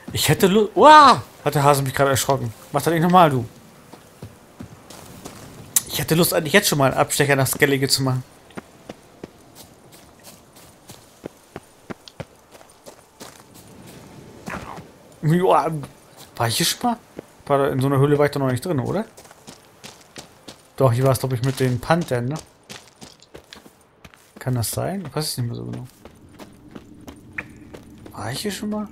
Ich hätte Lust... Wow! Hat der Hase mich gerade erschrocken. Mach das nicht nochmal, du. Ich hätte Lust, eigentlich jetzt schon mal einen Abstecher nach Skellige zu machen. Joa, war ich hier schon mal? In so einer Höhle war ich doch noch nicht drin, oder? Doch, hier war es, glaube ich, mit den Panthern, ne? Kann das sein? Ich weiß es nicht mehr so genau. War ich hier schon mal?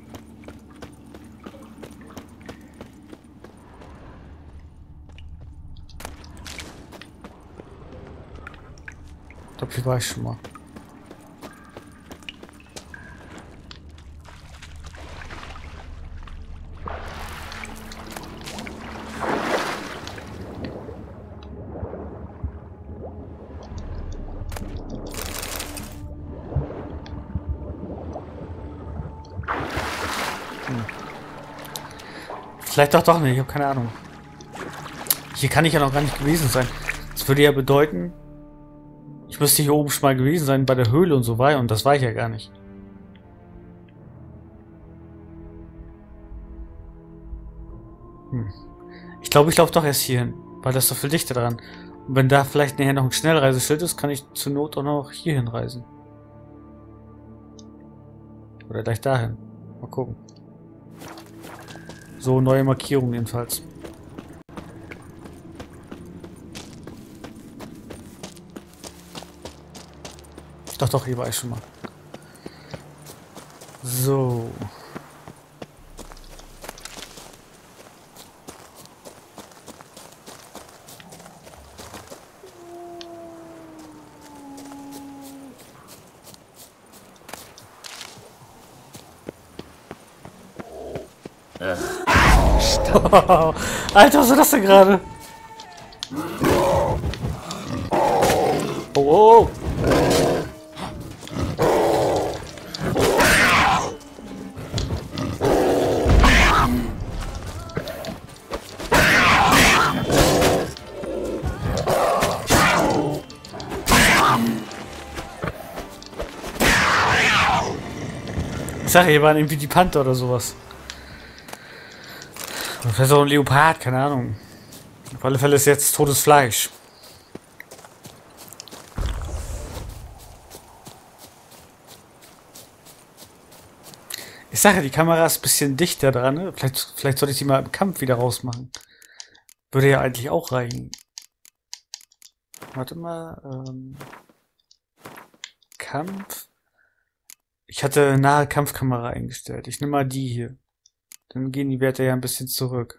Ich glaube, hier war ich schon mal. Vielleicht doch nicht, ich habe keine Ahnung. Hier kann ich ja noch gar nicht gewesen sein. Das würde ja bedeuten, ich müsste hier oben schon mal gewesen sein bei der Höhle und so weiter, und das war ich ja gar nicht. Ich glaube, ich laufe doch erst hier hin, weil das ist doch viel dichter dran. Und wenn da vielleicht nachher noch ein Schnellreiseschild ist, kann ich zur Not auch noch hier hinreisen. Oder gleich dahin. Mal gucken. So, neue Markierung jedenfalls. Doch, hier war ich schon mal. So. Alter, was ist das denn gerade? Oh, oh. Ich sag, hier waren irgendwie die Panther oder sowas. Oder vielleicht auch ein Leopard, keine Ahnung. Auf alle Fälle ist jetzt totes Fleisch. Ich sage, die Kamera ist ein bisschen dichter dran. Ne? Vielleicht sollte ich die mal im Kampf wieder rausmachen. Würde ja eigentlich auch reichen. Warte mal. Kampf. Ich hatte nahe Kampfkamera eingestellt. Ich nehme mal die hier. Dann gehen die Werte ja ein bisschen zurück.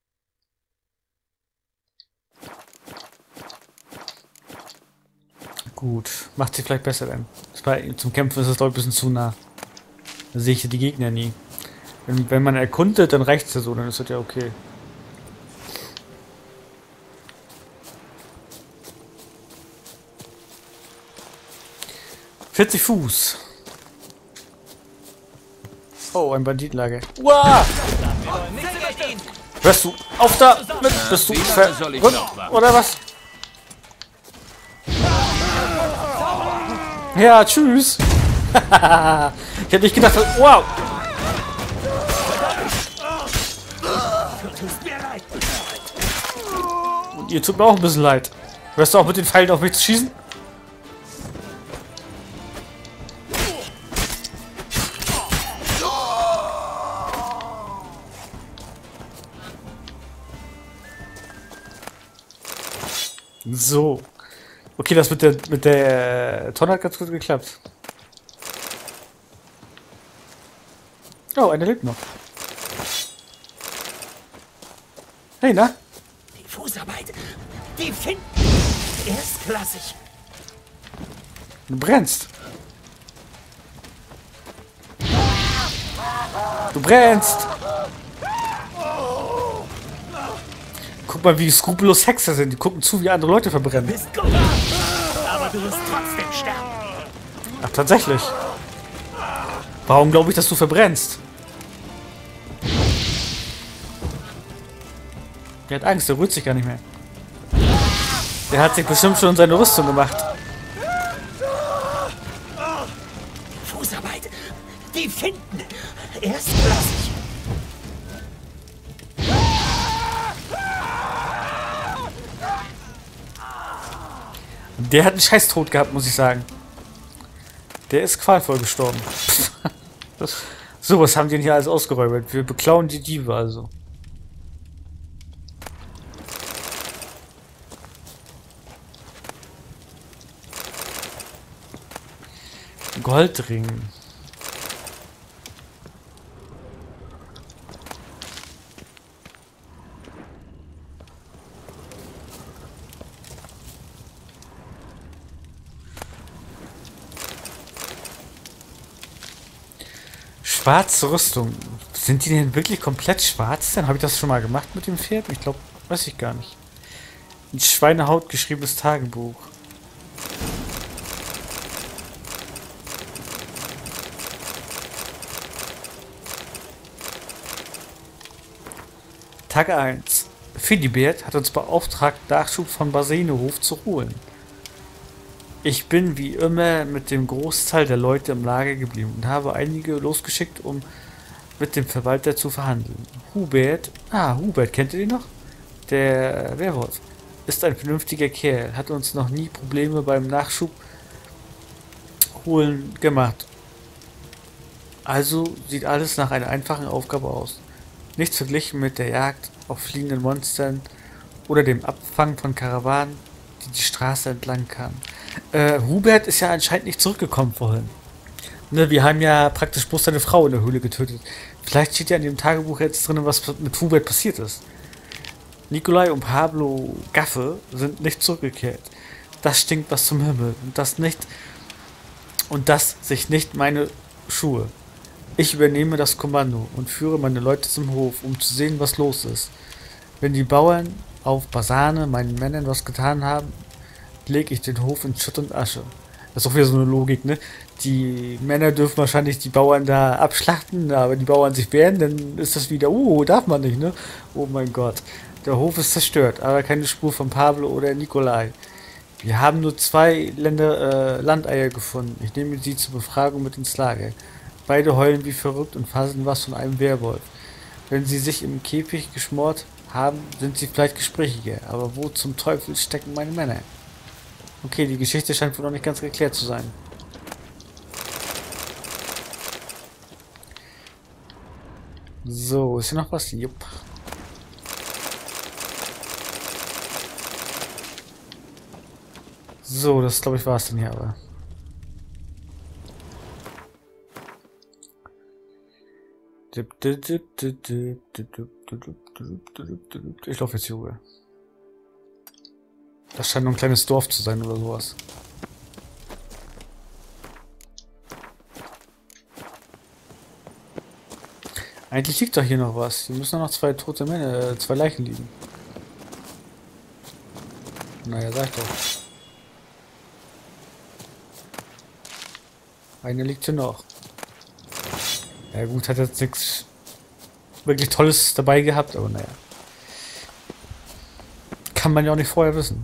Gut. Macht sie vielleicht besser dann. Zum Kämpfen ist es, glaube ich, ein bisschen zu nah. Da sehe ich die Gegner nie. Wenn man erkundet, dann reicht es ja so. Dann ist das ja okay. Fuß. Oh, ein Banditenlager. Wow! Hörst du auf da? Bist du verrückt? Oder was? Ja, tschüss. Ich hätte nicht gedacht, wow. Und ihr tut mir auch ein bisschen leid. Hörst du auch mit den Pfeilen auf mich zu schießen? So. Okay, das mit der Tonne hat ganz gut geklappt. Oh, einer lebt noch. Hey, na? Die Fußarbeit. Die finden. Erstklassig. Du brennst. Du brennst. Guck mal, wie skrupellos Hexer sind. Die gucken zu, wie andere Leute verbrennen. Du bist gut, aber du wirst trotzdem sterben. Ach, tatsächlich. Warum glaube ich, dass du verbrennst? Der hat Angst, der rührt sich gar nicht mehr. Der hat sich bestimmt schon seine Rüstung gemacht. Fußarbeit. Die finden. Erstklassig. Der hat einen Scheiß-Tod gehabt, muss ich sagen. Der ist qualvoll gestorben. So, was haben die denn hier alles ausgeräumt? Wir beklauen die Diebe also. Goldring. Schwarze Rüstung. Sind die denn wirklich komplett schwarz? Dann habe ich das schon mal gemacht mit dem Pferd? Ich glaube, weiß ich gar nicht. In Schweinehaut geschriebenes Tagebuch. Tag 1. Philibert hat uns beauftragt, Nachschub von Basenehof zu holen. Ich bin wie immer mit dem Großteil der Leute im Lager geblieben und habe einige losgeschickt, um mit dem Verwalter zu verhandeln. Hubert, Hubert, kennt ihr ihn noch? Der Werwolf ist ein vernünftiger Kerl, hat uns noch nie Probleme beim Nachschub holen gemacht. Also sieht alles nach einer einfachen Aufgabe aus. Nichts verglichen mit der Jagd auf fliegenden Monstern oder dem Abfangen von Karawanen, die die Straße entlang kamen. Hubert ist ja anscheinend nicht zurückgekommen vorhin. Ne, wir haben ja praktisch bloß seine Frau in der Höhle getötet. Vielleicht steht ja in dem Tagebuch jetzt drin, was mit Hubert passiert ist. Nikolai und Pablo Gaffe sind nicht zurückgekehrt. Das stinkt was zum Himmel. Und das sich nicht meine Schuhe. Ich übernehme das Kommando und führe meine Leute zum Hof, um zu sehen, was los ist. Wenn die Bauern auf Basane meinen Männern was getan haben, lege ich den Hof in Schutt und Asche. Das ist auch wieder so eine Logik, ne? Die Männer dürfen wahrscheinlich die Bauern da abschlachten, aber wenn die Bauern sich wehren, dann ist das wieder, darf man nicht, ne? Oh mein Gott. Der Hof ist zerstört, aber keine Spur von Pablo oder Nikolai. Wir haben nur 2 Landeier gefunden. Ich nehme sie zur Befragung mit ins Lager. Beide heulen wie verrückt und faseln was von einem Werwolf. Wenn sie sich im Käfig geschmort haben, sind sie vielleicht gesprächiger. Aber wo zum Teufel stecken meine Männer? Okay, die Geschichte scheint wohl noch nicht ganz geklärt zu sein. So, ist hier noch was? Jupp. So, das glaube ich war es denn hier aber. Ich laufe jetzt hier rüber. Das scheint nur ein kleines Dorf zu sein oder sowas. Eigentlich liegt doch hier noch was. Hier müssen noch 2 tote Männer, 2 Leichen liegen. Naja, sag doch. Eine liegt hier noch. Ja gut, hat jetzt nichts wirklich Tolles dabei gehabt, aber naja. Kann man ja auch nicht vorher wissen.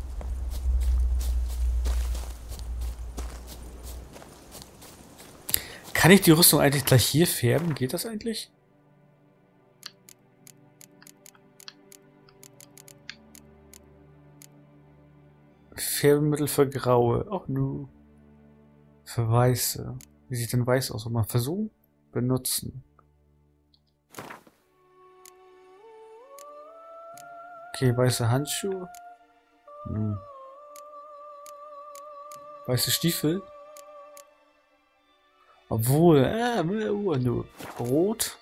Kann ich die Rüstung eigentlich gleich hier färben? Geht das eigentlich? Färbemittel für Graue. Auch nur. Für Weiße. Wie sieht denn Weiß aus? Mal versuchen? Benutzen. Okay, weiße Handschuhe. Weiße Stiefel. Obwohl, nur rot.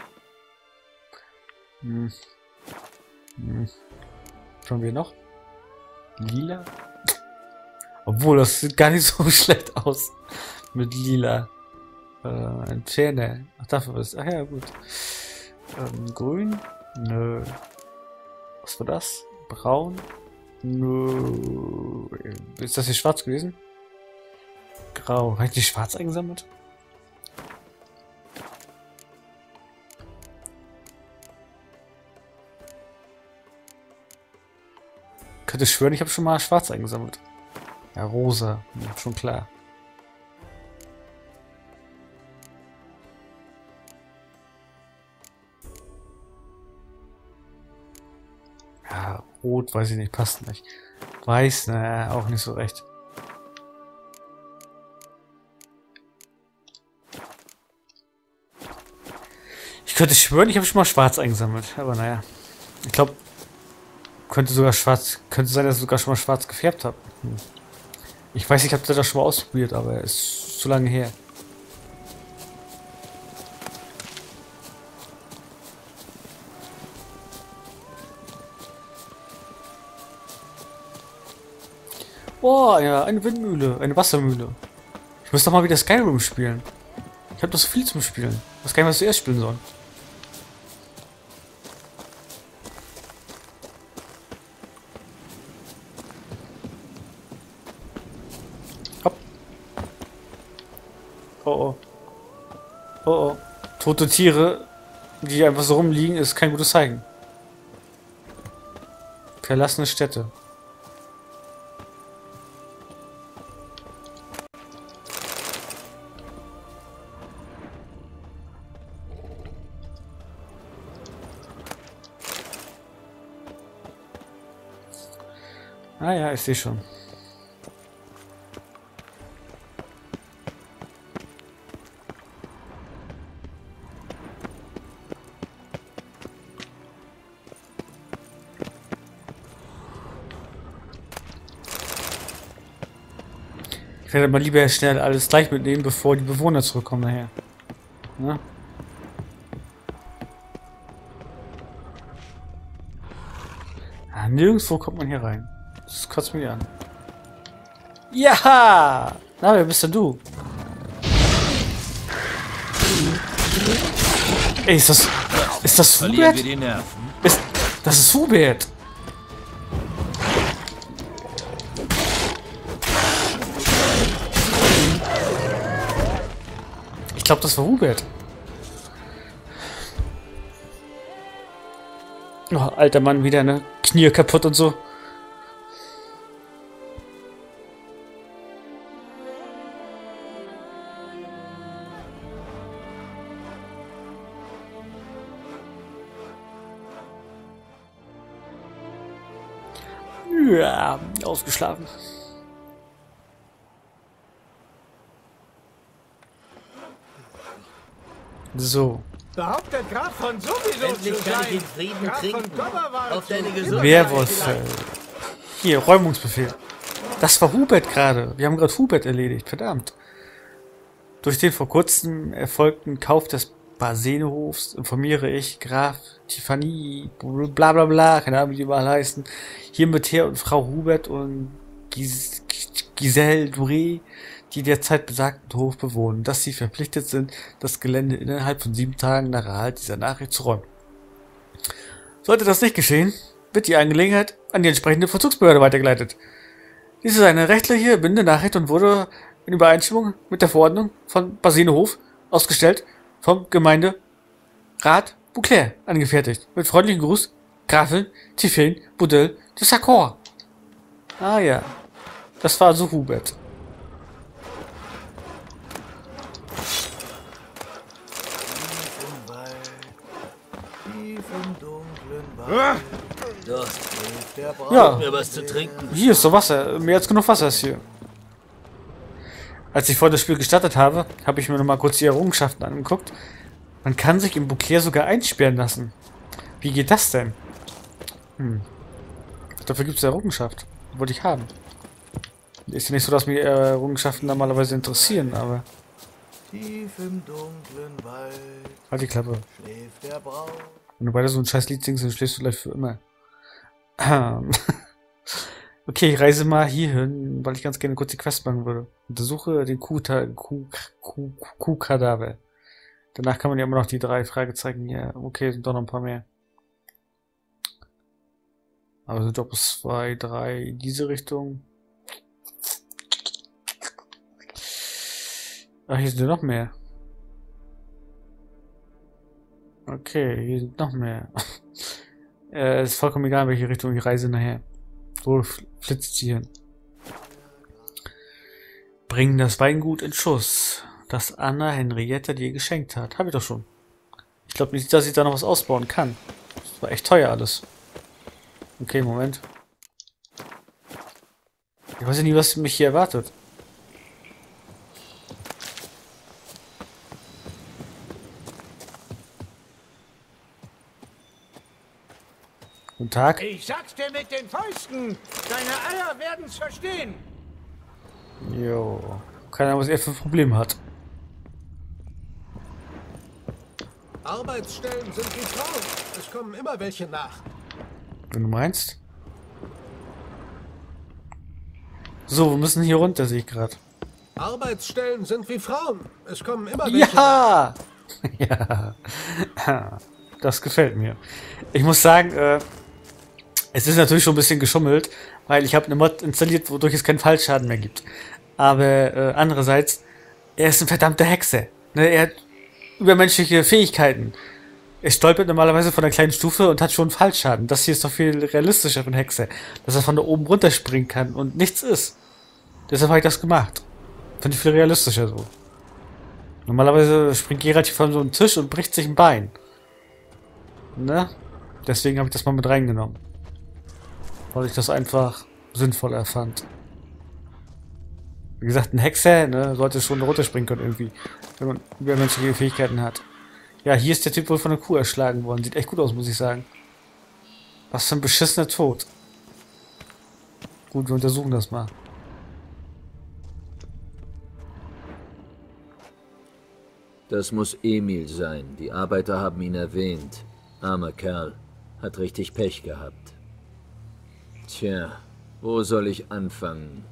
Schauen wir noch. Lila. Obwohl, das sieht gar nicht so schlecht aus. Mit lila. Zähne. Ach, dafür was. Ach ja, gut. Grün. Nö. Was war das? Braun. Nö. Ist das hier schwarz gewesen? Grau. Habe ich die schwarz eingesammelt? Könnte schwören, ich habe schon mal schwarz eingesammelt. Ja, rosa. Ja, schon klar. Ja, rot, weiß ich nicht, passt nicht. Weiß, naja, auch nicht so recht. Ich könnte schwören, ich habe schon mal schwarz eingesammelt. Aber naja. Ich glaube, könnte sein, dass ich sogar schon mal schwarz gefärbt habe. Ich weiß, ich habe das schon mal ausprobiert, aber es ist zu lange her. Boah, ja, eine Windmühle, eine Wassermühle. Ich muss doch mal wieder Skyrim spielen. Ich habe doch so viel zum Spielen. Ich weiß gar nicht, was ich zuerst spielen soll. Hopp. Oh oh. Oh oh. Tote Tiere, die einfach so rumliegen, ist kein gutes Zeichen. Verlassene Städte. Ah ja, ich sehe schon. Ich werde mal lieber schnell alles gleich mitnehmen, bevor die Bewohner zurückkommen nachher. Ja? Ah, nirgendwo kommt man hier rein. Das kotzt mich an. Ja! Na, wer bist denn du? Ey, ist das Hubert? Wir die Nerven. Das ist Hubert! Ich glaube, das war Hubert. Oh, alter Mann, wieder eine Knie kaputt und so. Ja, ausgeschlafen. So. Behauptet Graf von sowieso Endlich zu kann sein. ich in Frieden Graf von trinken. Gobberwald Auf deine zu Gesundheit. Werwolf. Hier, Räumungsbefehl. Das war Hubert gerade. Wir haben gerade Hubert erledigt. Verdammt. Durch den vor kurzem erfolgten Kauf des Basenehofs informiere ich Graf Tiffany, bla bla bla, keine Ahnung, wie die mal heißen, hiermit Herr und Frau Hubert und Giselle Duré, die derzeit besagten Hof bewohnen, dass sie verpflichtet sind, das Gelände innerhalb von 7 Tagen nach Erhalt dieser Nachricht zu räumen. Sollte das nicht geschehen, wird die Angelegenheit an die entsprechende Vollzugsbehörde weitergeleitet. Dies ist eine rechtliche bindende Nachricht und wurde in Übereinstimmung mit der Verordnung von Basenhof ausgestellt vom Gemeinderat Bouclair angefertigt. Mit freundlichem Gruß, Grafin Tiffany Boudel de Sacor. Ah ja, das war also Hubert. Durst. Ja, Mir was zu trinken. hier ist so Wasser. Mehr als genug Wasser ist hier. Als ich vor das Spiel gestartet habe, habe ich mir noch mal kurz die Errungenschaften angeguckt. Man kann sich im Bouclair sogar einsperren lassen. Wie geht das denn? Dafür gibt es Errungenschaft. Wollte ich haben. Ist ja nicht so, dass mich Errungenschaften normalerweise interessieren, aber... Tief im dunklen Wald Halt die Klappe. schläft der Braut. Wenn du beide so ein scheiß Lied singst, dann schläfst du gleich für immer. Okay, ich reise mal hierhin, weil ich ganz gerne kurz die Quest machen würde. Untersuche den Kuhkadaver. Danach kann man ja immer noch die 3 Fragezeichen hier. Okay, sind doch noch ein paar mehr. Aber sind doch bis 2, 3 in diese Richtung. Ach, hier sind ja noch mehr. Okay, hier sind noch mehr. Ist vollkommen egal, in welche Richtung ich reise nachher. So flitzt sie hin. Bring das Weingut in Schuss, das Anna Henrietta dir geschenkt hat. Hab ich doch schon. Ich glaube nicht, dass ich da noch was ausbauen kann. Das war echt teuer alles. Okay, Moment. Ich weiß ja nie, was mich hier erwartet. Guten Tag. Ich sag's dir mit den Fäusten. Deine Eier werden's verstehen. Jo. Keine Ahnung, was er für ein Problem hat. Arbeitsstellen sind wie Frauen. Es kommen immer welche nach. Wenn du meinst. So, wir müssen hier runter, sehe ich gerade. Arbeitsstellen sind wie Frauen. Es kommen immer welche nach. Ja! Ja. Das gefällt mir. Ich muss sagen, es ist natürlich schon ein bisschen geschummelt, weil ich habe eine Mod installiert, wodurch es keinen Fallschaden mehr gibt. Aber andererseits, er ist ein verdammter Hexe. Ne, er hat übermenschliche Fähigkeiten. Er stolpert normalerweise von einer kleinen Stufe und hat schon Fallschaden. Das hier ist doch viel realistischer für einen Hexe. Dass er von da oben runterspringen kann und nichts ist. Deshalb habe ich das gemacht. Finde ich viel realistischer so. Normalerweise springt Geralt hier von so einem Tisch und bricht sich ein Bein. Ne? Deswegen habe ich das mal mit reingenommen. Weil ich das einfach sinnvoller fand. Wie gesagt, ein Hexer, ne, sollte schon runterspringen können irgendwie. Wenn man übermenschliche Fähigkeiten hat. Ja, hier ist der Typ wohl von der Kuh erschlagen worden. Sieht echt gut aus, muss ich sagen. Was für ein beschissener Tod. Gut, wir untersuchen das mal. Das muss Emil sein. Die Arbeiter haben ihn erwähnt. Armer Kerl. Hat richtig Pech gehabt. Tja, wo soll ich anfangen?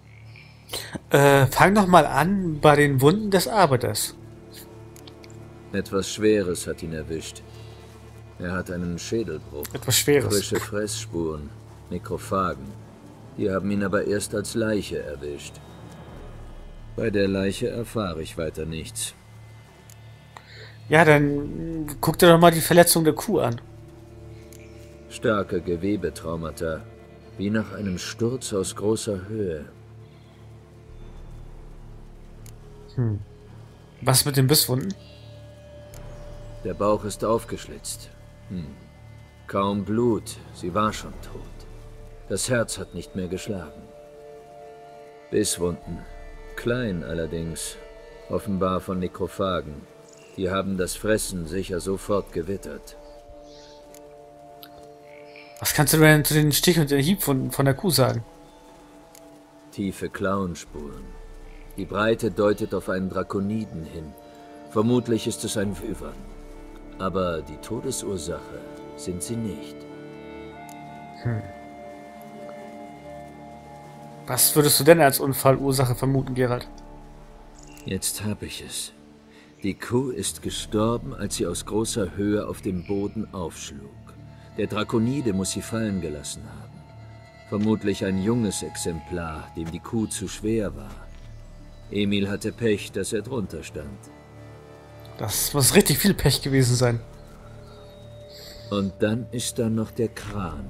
Fang doch mal an bei den Wunden des Arbeiters. Etwas Schweres hat ihn erwischt. Er hat einen Schädelbruch. Etwas Schweres. Frische Fressspuren. Nekrophagen. Die haben ihn aber erst als Leiche erwischt. Bei der Leiche erfahre ich weiter nichts. Ja, dann guck dir doch mal die Verletzung der Kuh an. Starke Gewebetraumata. Wie nach einem Sturz aus großer Höhe. Was mit den Bisswunden? Der Bauch ist aufgeschlitzt. Kaum Blut, sie war schon tot. Das Herz hat nicht mehr geschlagen. Bisswunden. Klein allerdings. Offenbar von Nekrophagen. Die haben das Fressen sicher sofort gewittert. Was kannst du denn zu den Stich und den Hieb von der Kuh sagen? Tiefe Klauenspuren. Die Breite deutet auf einen Drakoniden hin. Vermutlich ist es ein Wyvern. Aber die Todesursache sind sie nicht. Was würdest du denn als Unfallursache vermuten, Geralt? Jetzt habe ich es. Die Kuh ist gestorben, als sie aus großer Höhe auf dem Boden aufschlug. Der Drakonide muss sie fallen gelassen haben. Vermutlich ein junges Exemplar, dem die Kuh zu schwer war. Emil hatte Pech, dass er drunter stand. Das muss richtig viel Pech gewesen sein. Und dann ist da noch der Kran.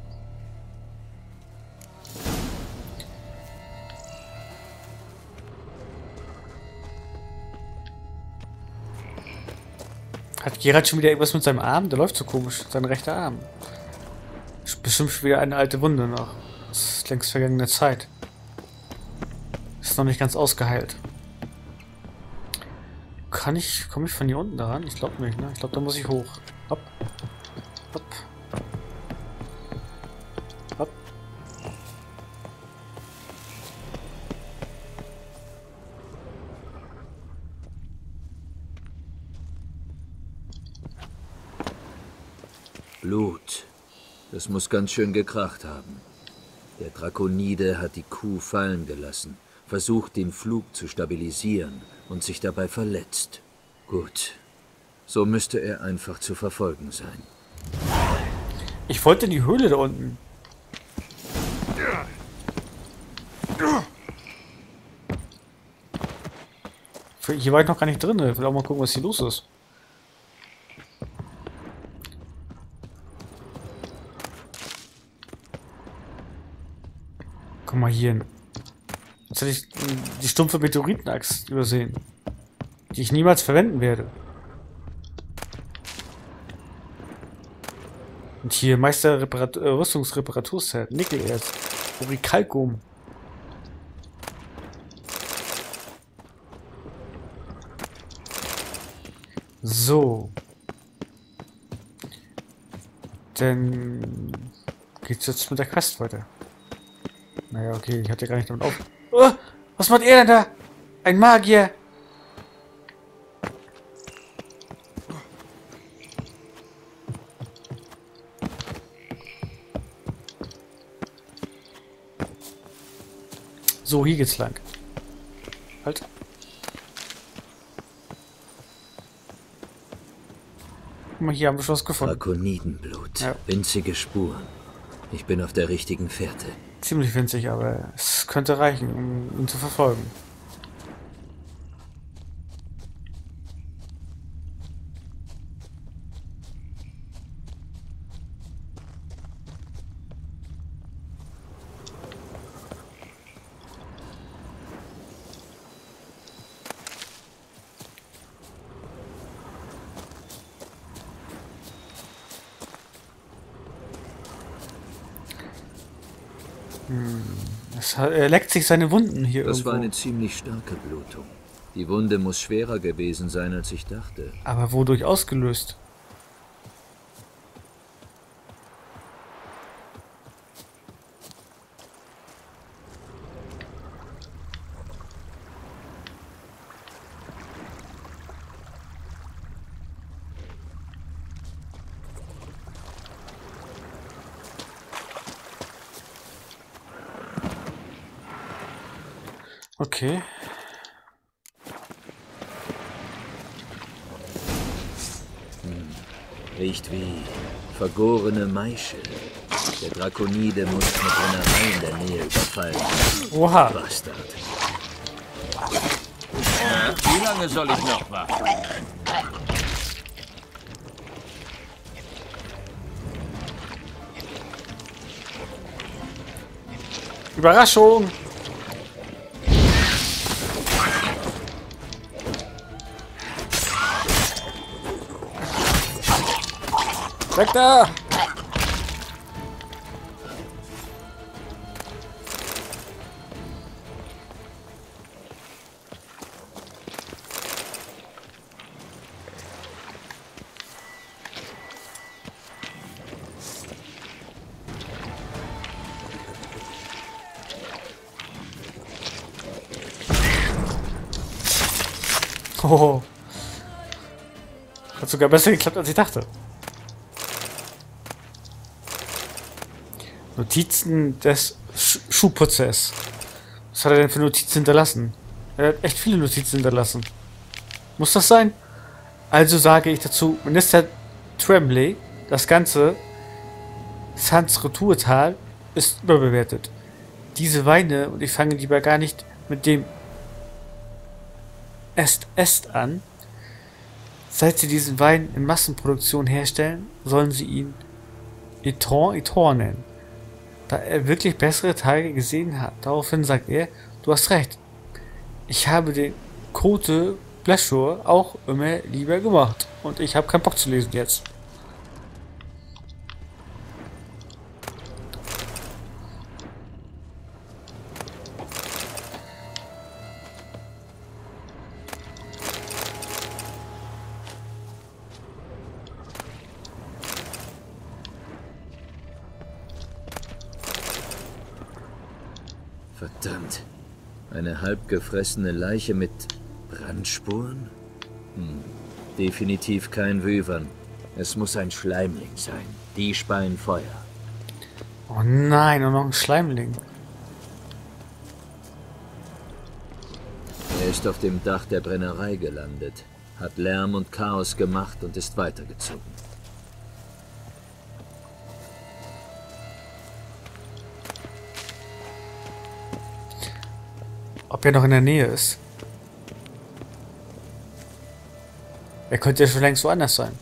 Hat Geralt schon wieder irgendwas mit seinem Arm? Der läuft so komisch, sein rechter Arm. Ist bestimmt schon wieder eine alte Wunde noch. Das ist längst vergangene Zeit. Ist noch nicht ganz ausgeheilt. Komme ich von hier unten daran? Ich glaube nicht, ne? Ich glaube, da muss ich hoch. Hopp. Hopp. Hopp. Blut. Das muss ganz schön gekracht haben. Der Drakonide hat die Kuh fallen gelassen, versucht den Flug zu stabilisieren und sich dabei verletzt. Gut. So müsste er einfach zu verfolgen sein. Ich wollte in die Höhle da unten. Hier war ich noch gar nicht drin. Ich will auch mal gucken, was hier los ist. Guck mal hier hin. Jetzt hätte ich die stumpfe Meteoritenaxt übersehen. Die ich niemals verwenden werde. Und hier Meister Rüstungsreparaturset, Nickelerz, Orichalcum. So. Dann geht's jetzt mit der Quest weiter. Naja, okay, ich hatte gar nicht damit auf. Oh, was macht er denn da? Ein Magier! So, hier geht's lang. Halt. Guck mal, hier haben wir schon was gefunden. Drakonidenblut. Ja. Winzige Spuren. Ich bin auf der richtigen Fährte. Ziemlich winzig, aber es könnte reichen, um ihn zu verfolgen. Er leckt sich seine Wunden hier Das irgendwo. war eine ziemlich starke Blutung. Die Wunde muss schwerer gewesen sein, als ich dachte. Aber wodurch ausgelöst? Okay. Riecht wie vergorene Maische. Der Drakonide muss eine Brennerei in der Nähe überfallen. Oha. Bastard. Wie lange soll ich noch warten? Überraschung! Weg da! Oh. Hat sogar besser geklappt, als ich dachte. Notizen des Schuhputzers. Was hat er denn für Notizen hinterlassen? Er hat echt viele Notizen hinterlassen. Muss das sein? Also sage ich dazu, Minister Tremblay, das ganze Sans Retourtal ist überbewertet. Diese Weine, und ich fange lieber gar nicht mit dem Est an. Seit sie diesen Wein in Massenproduktion herstellen, sollen sie ihn Eton nennen. Da er wirklich bessere Tage gesehen hat. Daraufhin sagt er, du hast recht. Ich habe den Côte Blancheur auch immer lieber gemacht. Und ich habe keinen Bock zu lesen jetzt. Verdammt. Eine halb gefressene Leiche mit Brandspuren? Definitiv kein Wyvern. Es muss ein Schleimling sein. Die speien Feuer. Oh nein, und noch ein Schleimling. Er ist auf dem Dach der Brennerei gelandet, hat Lärm und Chaos gemacht und ist weitergezogen. Ob er noch in der Nähe ist. Er könnte ja schon längst woanders sein.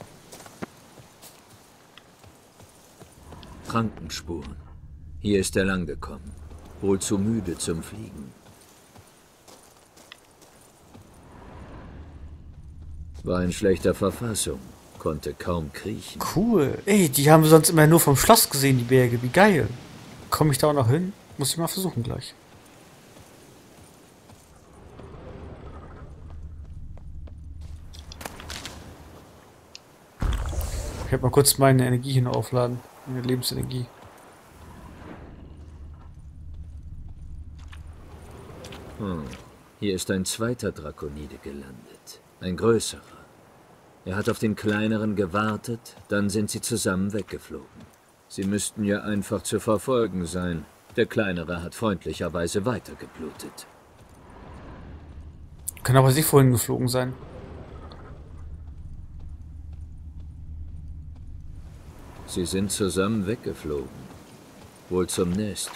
Krankenspuren. Hier ist er lang gekommen. Wohl zu müde zum Fliegen. War in schlechter Verfassung. Konnte kaum kriechen. Cool. Ey, die haben wir sonst immer nur vom Schloss gesehen, die Berge. Wie geil. Komme ich da auch noch hin? Muss ich mal versuchen gleich. Ich werde mal kurz meine Energie hier noch aufladen. Meine Lebensenergie. Hier ist ein zweiter Drakonide gelandet. Ein größerer. Er hat auf den kleineren gewartet, dann sind sie zusammen weggeflogen. Sie müssten ja einfach zu verfolgen sein. Der kleinere hat freundlicherweise weitergeblutet. Kann aber sie vorhin geflogen sein. Sie sind zusammen weggeflogen. Wohl zum Nest.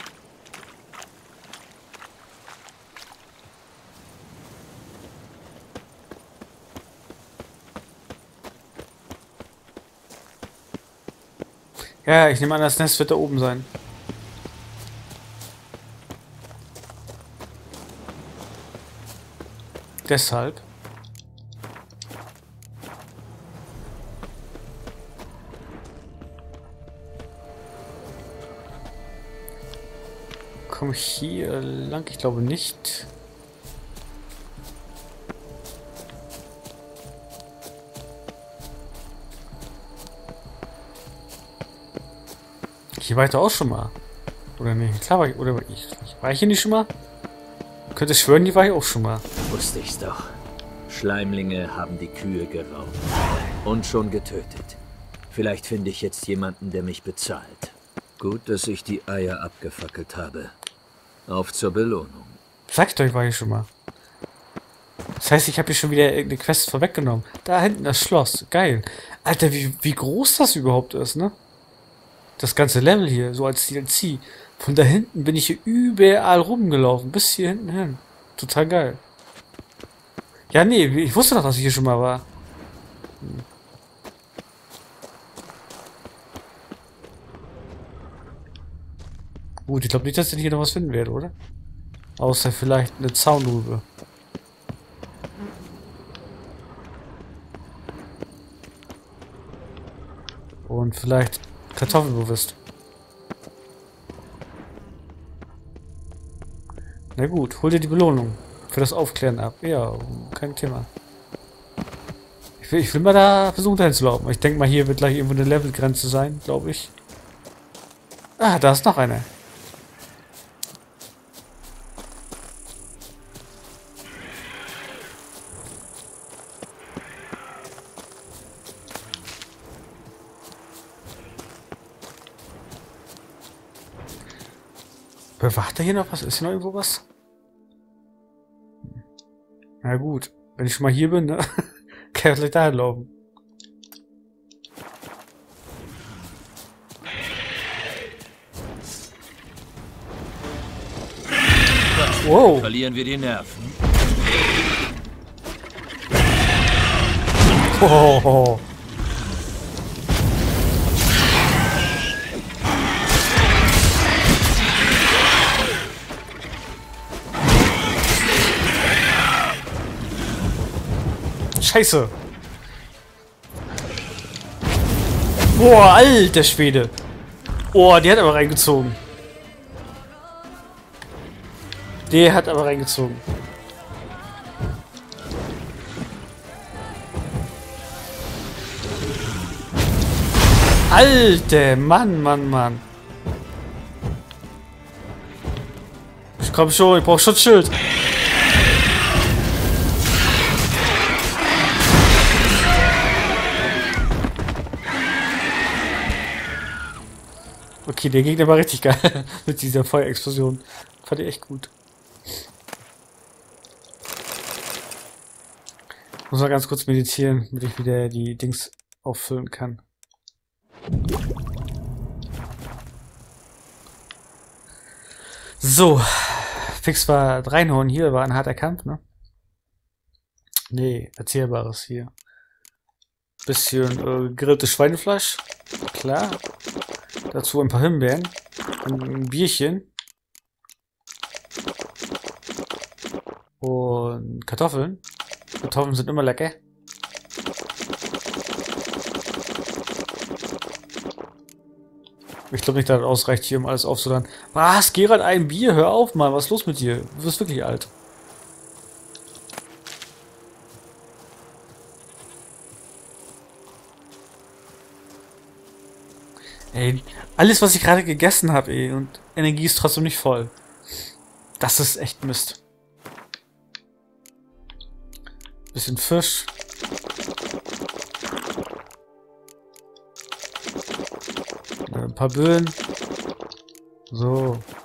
Ja, ich nehme an, das Nest wird da oben sein. Deshalb. Komme ich hier lang? Ich glaube nicht. Hier war ich doch auch schon mal. Oder nicht? Klar war ich. Oder war ich hier nicht schon mal? Könnte schwören, die war ich auch schon mal. Wusste ich's doch. Schleimlinge haben die Kühe geraubt. Und schon getötet. Vielleicht finde ich jetzt jemanden, der mich bezahlt. Gut, dass ich die Eier abgefackelt habe. Auf zur Belohnung. Sag ich doch, ich war hier schon mal. Das heißt, ich habe hier schon wieder irgendeine Quest vorweggenommen. Da hinten das Schloss. Geil. Alter, wie groß das überhaupt ist, ne? Das ganze Level hier, so als DLC. Von da hinten bin ich hier überall rumgelaufen. Bis hier hinten hin. Total geil. Ja, nee, ich wusste doch, dass ich hier schon mal war. Gut, ich glaube nicht, dass ich hier noch was finden werde, oder? Außer vielleicht eine Zaunrübe. Und vielleicht Kartoffelbewusst. Na gut, hol dir die Belohnung für das Aufklären ab. Ja, kein Thema. Ich will mal da versuchen, dahin zu laufen. Ich denke mal, hier wird gleich irgendwo eine Levelgrenze sein, glaube ich. Ah, da ist noch eine. Bewacht er hier noch was? Ist hier noch irgendwo was? Na gut, wenn ich schon mal hier bin, ne? Kann ich gleich dahin laufen. Wow. Verlieren wir die Nerven. Oh. Scheiße. Boah, alter Schwede. Oh, die hat aber reingezogen. Der hat aber reingezogen. Alter, Mann. Ich komm schon, ich brauch Schutzschild. Okay, der Gegner war richtig geil mit dieser Feuerexplosion. Fand ich echt gut. Muss mal ganz kurz meditieren, damit ich wieder die Dings auffüllen kann. So, fix war reinhauen hier, war ein harter Kampf, ne? Nee, Erzählbares hier. Bisschen gegrilltes Schweinefleisch, klar. Dazu ein paar Himbeeren, ein Bierchen und Kartoffeln. Kartoffeln sind immer lecker. Ich glaube nicht, dass das ausreicht hier, um alles aufzuladen. Was? Gerald, ein Bier? Hör auf mal, was ist los mit dir? Du wirst wirklich alt. Ey, alles, was ich gerade gegessen habe, ey, und Energie ist trotzdem nicht voll. Das ist echt Mist. Bisschen Fisch. Ein paar Böen. So.